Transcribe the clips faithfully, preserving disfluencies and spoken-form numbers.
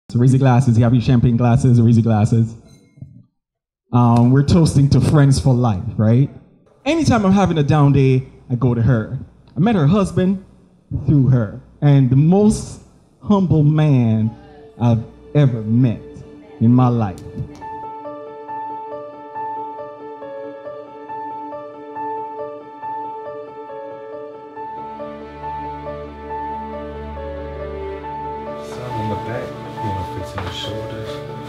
Raise your glasses. You have your champagne glasses, raise your glasses. Um, we're toasting to friends for life, right? Anytime I'm having a down day, I go to her. I met her husband through her. And the most humble man I've ever met in my life. Some in the back, you know, fits in the shoulders.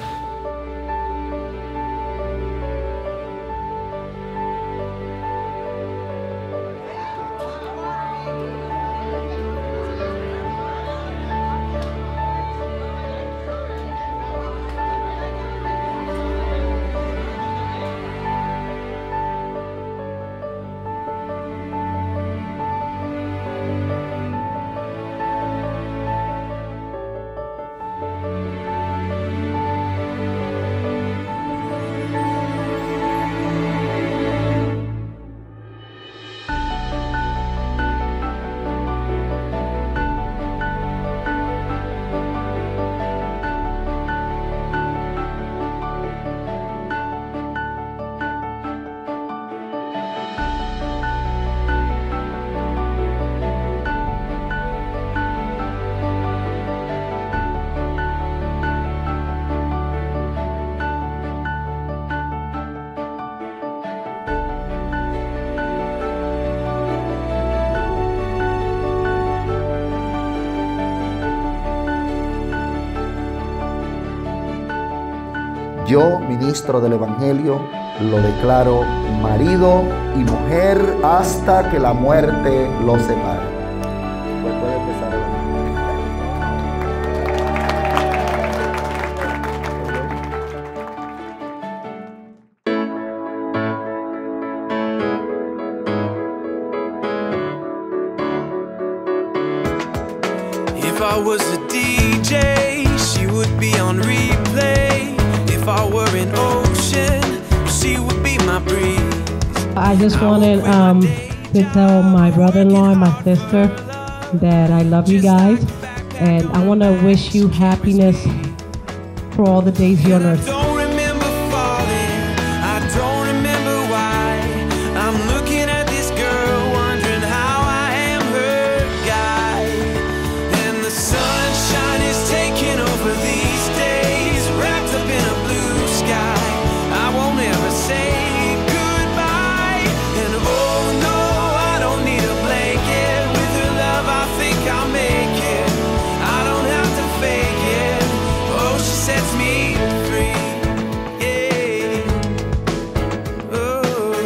Yo, ministro del Evangelio, lo declaro marido y mujer hasta que la muerte los separe. Pues puede empezar a If I was a D J, she would be on replay. If I were an ocean, she would be my breeze. I just wanted um, to tell my brother-in-law and my sister that I love you guys, and I want to wish you happiness for all the days here on earth. I don't remember falling, I don't remember why. I'm looking at this girl, wondering how I am her guy. And the sunshine is taking over these days, wrapped up in a blue sky. I won't ever say goodbye. And oh no, I don't need a blanket. With her love I think I'll make it. I don't have to fake it. Oh, she sets me free. Yeah. Oh.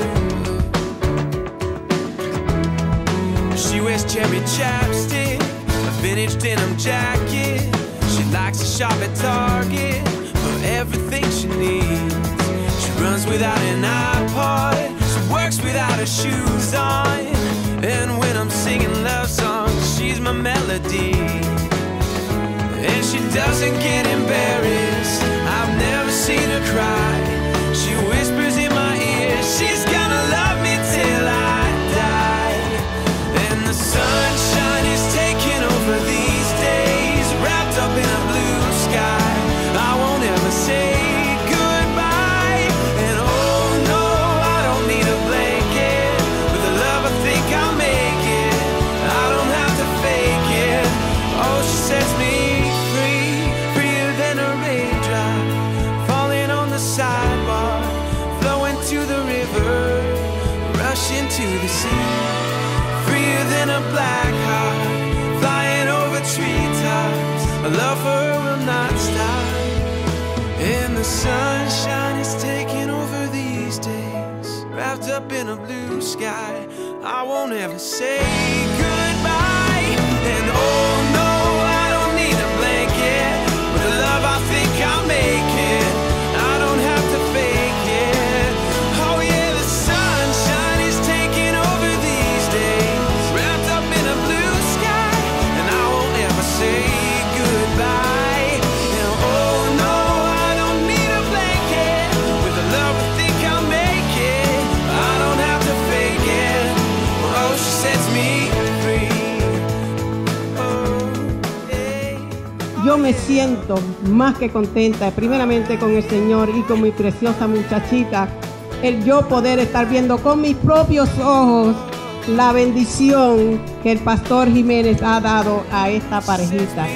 She wears cherry chapstick, a vintage denim jacket. She likes to shop at Target for everything she needs. She runs without an iPod, she works without her shoes on. And when I'm singing love songs, she's my melody. And she doesn't get embarrassed, I've never seen her cry. She whispers in my ear, she's gonna love me till I die. And the sunshine is taking over these days, wrapped up in a blue sky. I won't ever say goodbye. And oh no, I don't need a blanket. With the love I think I'll make it. I don't have to fake it. Oh, she sets me free, freer than a raindrop falling on the sidewalk, flowing to the river, rushing to the sea. Freer than a black heart, flying over treetops. A love for her will not stop. And the sunshine is taking over these days, wrapped up in a blue sky. I won't ever say goodbye. And oh no, I don't need a blanket. With the love I think I'll make it. I don't have to fake it. Oh yeah, the sunshine is taking over these days, wrapped up in a blue sky. And I won't ever say goodbye. And oh no, I don't need a blanket. With the love I think I'll make it. I don't have to fake it. Oh, she sets me free. me siento más que contenta, primeramente con el Señor y con mi preciosa muchachita, el yo poder estar viendo con mis propios ojos la bendición que el pastor Jiménez ha dado a esta parejita.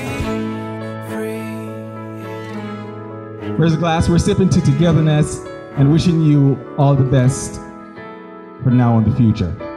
Where's the glass? We're sipping to togetherness and wishing you all the best for now and the future.